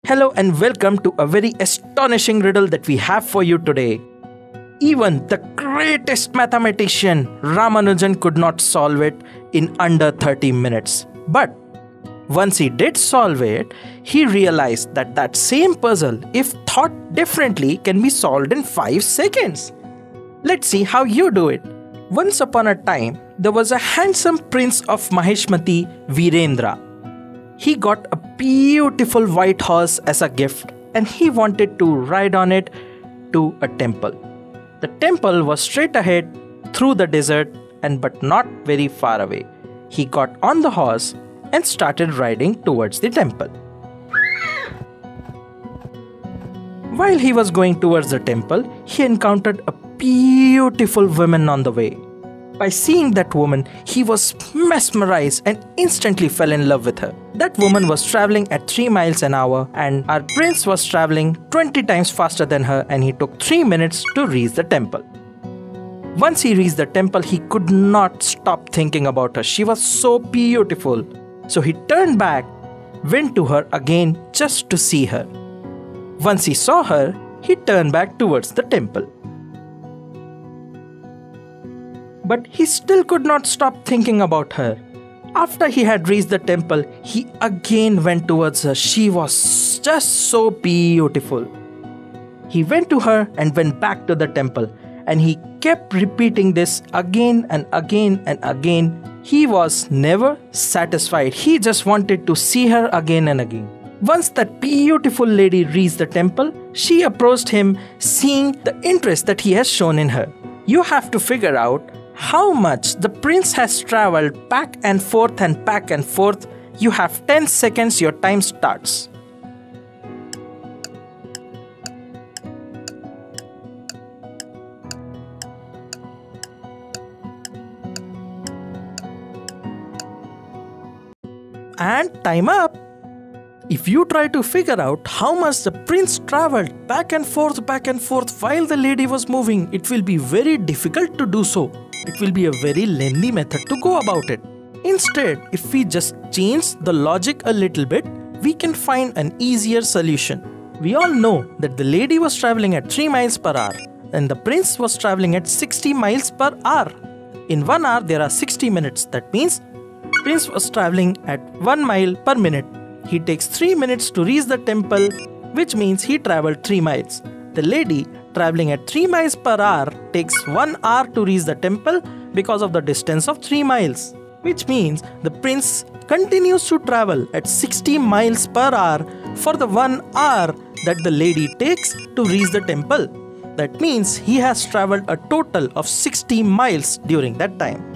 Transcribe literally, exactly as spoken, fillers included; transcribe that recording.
Hello and welcome to a very astonishing riddle that we have for you today. Even the greatest mathematician Ramanujan could not solve it in under thirty minutes. But once he did solve it, he realized that that same puzzle, if thought differently, can be solved in five seconds. Let's see how you do it. Once upon a time, there was a handsome prince of Maheshmati, Virendra. He got a beautiful white horse as a gift and he wanted to ride on it to a temple. The temple was straight ahead through the desert and but not very far away. He got on the horse and started riding towards the temple. While he was going towards the temple, he encountered a beautiful woman on the way. By seeing that woman, he was mesmerized and instantly fell in love with her. That woman was traveling at three miles an hour and our prince was traveling twenty times faster than her, and he took three minutes to reach the temple. Once he reached the temple, he could not stop thinking about her. She was so beautiful. So he turned back, went to her again just to see her. Once he saw her, he turned back towards the temple. But he still could not stop thinking about her. After he had reached the temple, he again went towards her. She was just so beautiful. He went to her and went back to the temple, and he kept repeating this again and again and again. He was never satisfied. He just wanted to see her again and again. Once that beautiful lady reached the temple, she approached him, seeing the interest that he has shown in her. You have to figure out how much the prince has traveled back and forth and back and forth. You have ten seconds, your time starts. And time up. If you try to figure out how much the prince traveled back and forth, back and forth while the lady was moving, it will be very difficult to do so. It will be a very lengthy method to go about it. Instead, if we just change the logic a little bit, we can find an easier solution. We all know that the lady was traveling at three miles per hour and the prince was traveling at sixty miles per hour. In one hour, there are sixty minutes. That means prince was traveling at one mile per minute. He takes three minutes to reach the temple, which means he traveled three miles. The lady traveling at three miles per hour takes one hour to reach the temple because of the distance of three miles. Which means the prince continues to travel at sixty miles per hour for the one hour that the lady takes to reach the temple. That means he has traveled a total of sixty miles during that time.